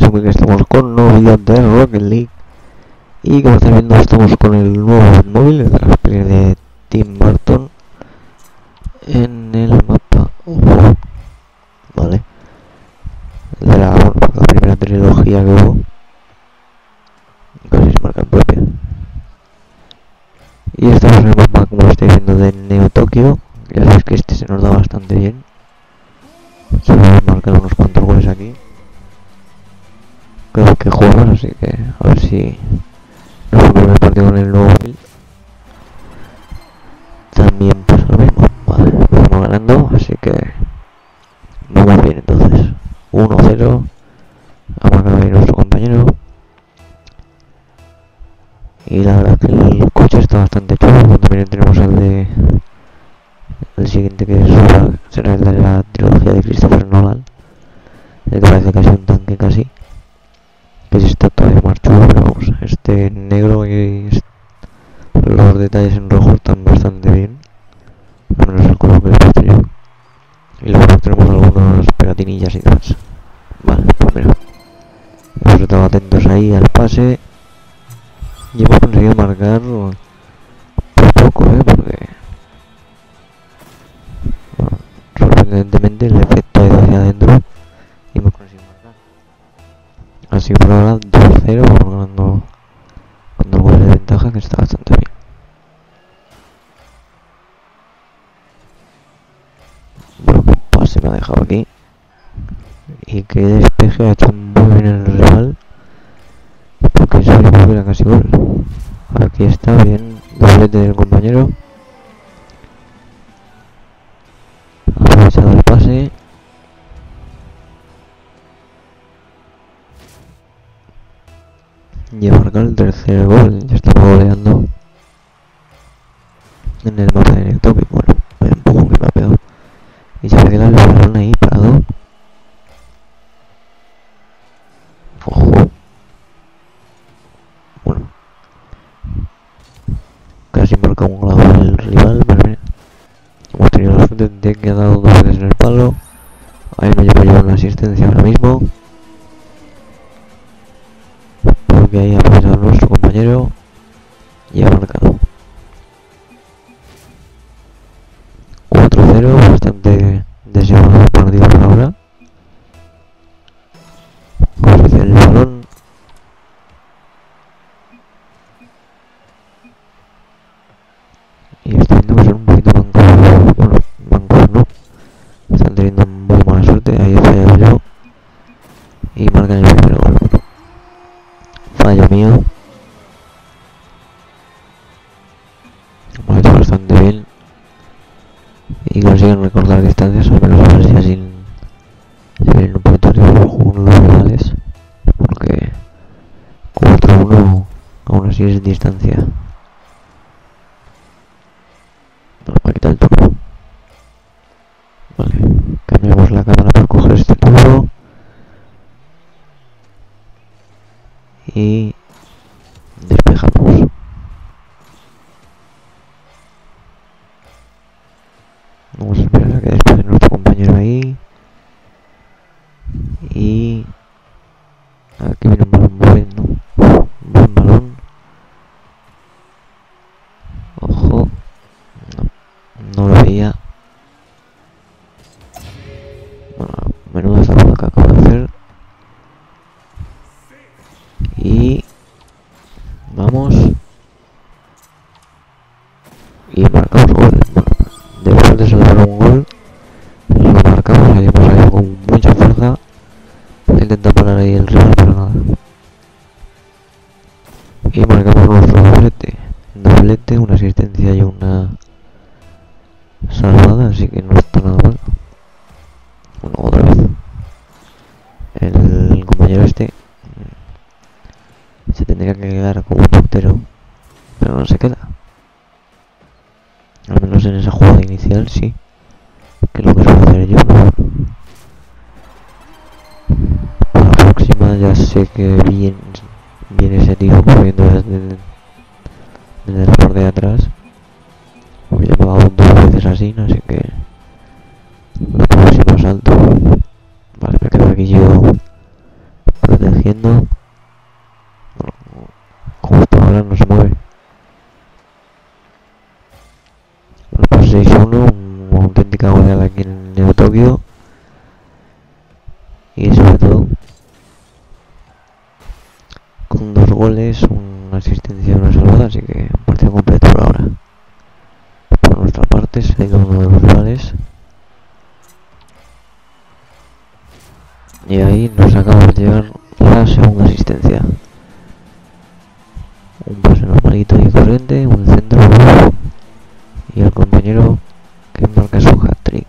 que estamos con novedad de Rocket League. Y como estáis viendo, estamos con el nuevo móvil, el de las pelis de Tim Burton, en el mapa 1. Vale. El de la primera trilogía que hubo. Casi se marca propia. Y estamos en el mapa, como lo estáis viendo, de Neo Tokio. Ya sabéis que este se nos da bastante bien. Se van a marcar unos cuantos goles aquí. Creo que jugamos, así que a ver si nos ponemos el partido con el nuevo móvil. También pasa lo mismo. Vale, vamos ganando, así que vamos bien entonces. 1-0. Ha marcado ahí nuestro compañero. Y la verdad es que el coche está bastante chulo. También tenemos el siguiente, que será el de la trilogía de Christopher Nolan. El que parece casi un tanque casi. Que sí está todavía más chulo, pero vamos, este negro y los detalles en rojo están bastante bien. Al menos el color que le he puesto yo. Y luego tenemos algunas pegatinillas y demás. Vale, pues mira, hemos estado atentos ahí al pase. Y hemos conseguido marcar por poco, porque bueno, sorprendentemente el efecto ha ido hacia adentro y hemos conseguido marcar. Así por ahora 2-0, vamos ganando con 2 goles de ventaja, que está bastante bien. Bueno, qué pase me ha dejado aquí. Y que despeje ha hecho muy bien el rival, porque eso era casi gol. Aquí está bien, doblete del compañero. Ha aprovechado el pase. Y a marcar el tercer gol. Ya estamos goleando en el mapa de Tokio. Bueno, vaya un poco que me ha pegado. Y se queda el balón ahí parado. Ojo. Bueno, casi marca un gol el rival, pero mira, hemos tenido la suerte de que ha dado 2 veces en el palo. Ahí me llevo yo una asistencia ahora mismo, porque ahí ha pasado nuestro compañero y ha marcado 4-0, bastante deseado el partido por ahora. Vamos a hacer el balón. Y estoy viendo que son un poquito mancos. Bueno, mancos no. Están teniendo muy mala suerte. Ahí he fallado yo. Y marcan el primer gol. Bueno, fallo mío. Hemos hecho bastante bien. Y consiguen recortar distancias. Al menos a ver si así se vienen un poquito arriba los rivales. Porque 4-1 aún así es distancia. Nos va a quitar el turno. Vale, cambiamos la cámara para coger este turno. Y despejamos. Vamos a esperar a que despeje nuestro compañero ahí. Y aquí viene un balón moviendo. Buen balón. Ojo. No lo veía. Bueno, menuda zapada que acabo de hacer. Y vamos. Y marcamos gol. Bueno, después de salvar un gol, lo marcamos. Ahí hemos salido con mucha fuerza. Intenta parar ahí el rival, pero nada. Y marcamos nuestro doblete. Doblete, una asistencia y una salvada, así que no está nada mal. Bueno, otra vez el compañero este se tendría que quedar como portero, pero no se queda. Al menos en esa jugada inicial sí, que es lo que suelo hacer yo, pero bueno. Para la próxima ya sé que viene ese tío corriendo desde la parte de atrás. Pues ya me ha dado 2 veces así, así que la próxima salto. Vale, me quedo aquí yo protegido haciendo. Justo ahora no se mueve. Bueno, pues 6-1, una auténtica goleada aquí en Neo Tokio. Y sobre todo con 2 goles, una asistencia y una salvada, así que un partido completo por ahora. Por nuestra parte se ha ido uno de los rivales. Y ahí nos acaba de llegar la segunda asistencia. Un pase normalito y corriente, un centro y el compañero que marca su hat-trick.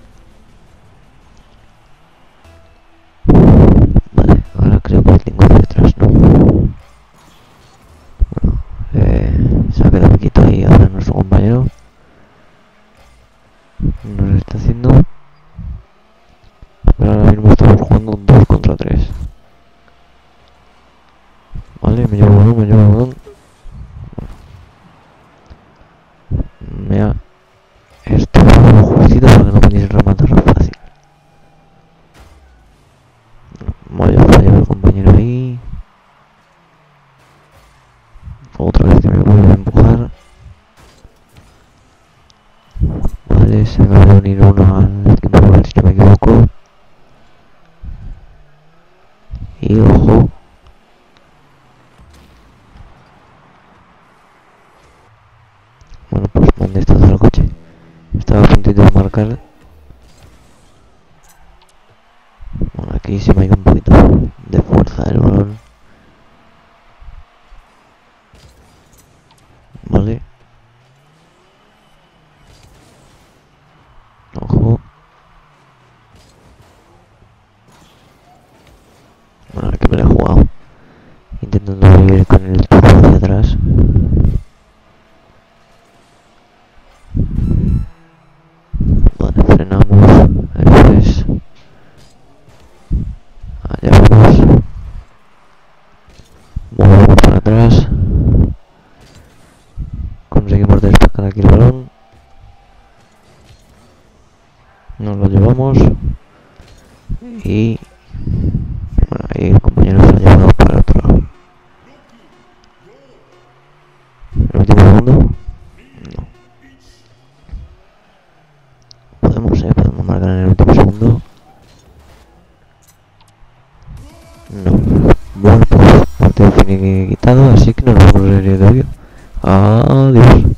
Vale, ahora creo que tengo detrás, ¿no? Bueno, se ha quedado quieto ahí ahora nuestro compañero. Nos está haciendo... Pero ahora mismo estamos jugando un 2 contra 3. Vale, me llevo el balón. Me ha estorbado justito porque no podéis rematar fácil. Vaya fallo el compañero ahí. Otra vez que me vuelve a empujar. Vale, se acaba de unir uno al equipo rival si no me equivoco. Y ojo. Bueno, pues ¿dónde está el coche? Estaba a puntito de marcar. Bueno, aquí se me ha ido un poquito de fuerza el balón. Vale. Ojo. Bueno, que me la he jugado. Intentando ir con el turbo hacia atrás. Vale, frenamos. Eso es. Allá vamos. Movemos para atrás. Conseguimos despejar aquí el balón. Nos lo llevamos. Y... bueno, ahí el compañero se lo ha llevado para el otro lado. ¿El último segundo? No. Podemos marcar en el último segundo. No. Bueno, pues partido finiquitado, así que nos vemos en el vídeo. Adiós.